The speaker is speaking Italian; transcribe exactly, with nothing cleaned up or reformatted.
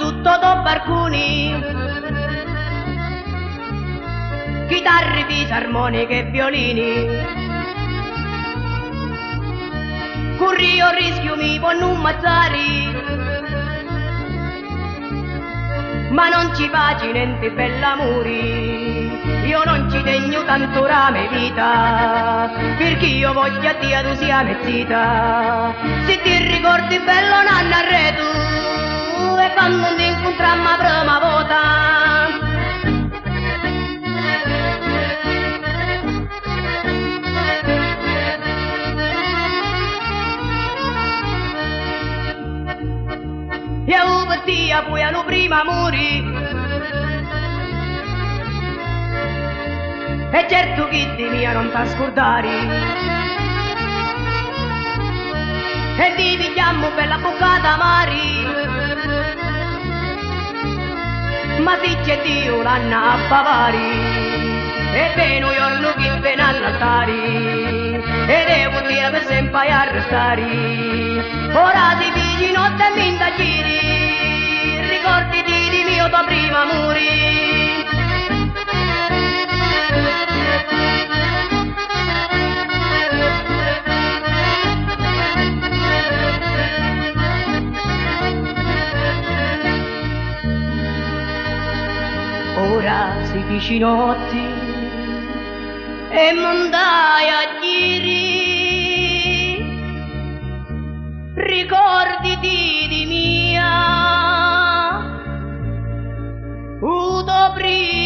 sotto do barcuni, chitarre, fisarmoniche e violini. Currio rischio mi ponno un mazzari, ma non ci faccio niente bell'amori. Io non ci tegno tanto rame vita, perché io voglio a Dio tu sia mezzita. Se ti ricordi bello nanna arredo, e quando ti incontrammo la prima volta, io per te poi hanno prima muri, e certo che di mia non t'ha scordare, e ti pigliamo per la boccata mari, ma se c'è Dio l'anno a bavari, e bene un giorno che viene all'altare, e devo dire per sempre a restare. Ora ti pigi notte e mi giri, ricordati di mio tuo prima amore. Ora si vicinotti e mandai a giri, ricorditi di mia, uto prima.